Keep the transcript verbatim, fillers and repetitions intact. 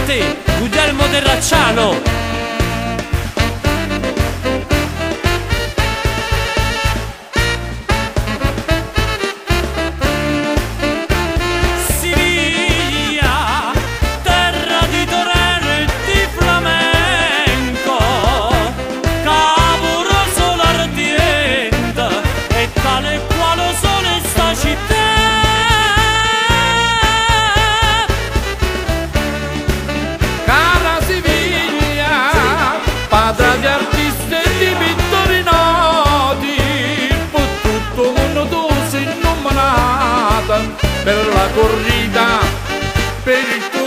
te, Guglielmo Terracciano. Padre di artisti e di pittori noti, per tutto il mondo tu sei nominata per la corrida, per il tuo